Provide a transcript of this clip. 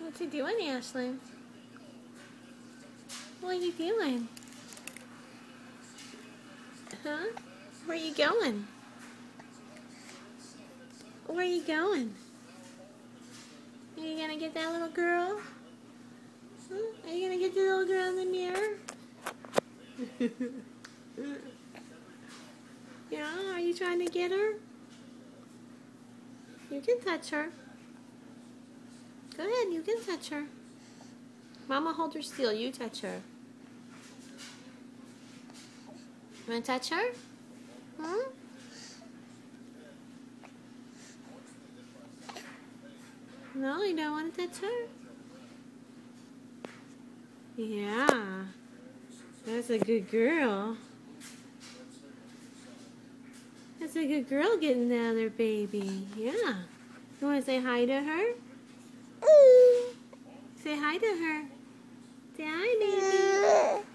What you doing, Ashlyn? What are you doing? Huh? Where are you going? Where are you going? Are you gonna get that little girl? Huh? Are you gonna get the little girl in the mirror? Yeah, are you trying to get her? You can touch her. Go ahead, you can touch her. Mama, hold her still. You touch her. You want to touch her? Hmm? No, you don't want to touch her? Yeah. That's a good girl. That's a good girl getting the other baby. Yeah. You want to say hi to her? Say hi to her. Say hi, baby.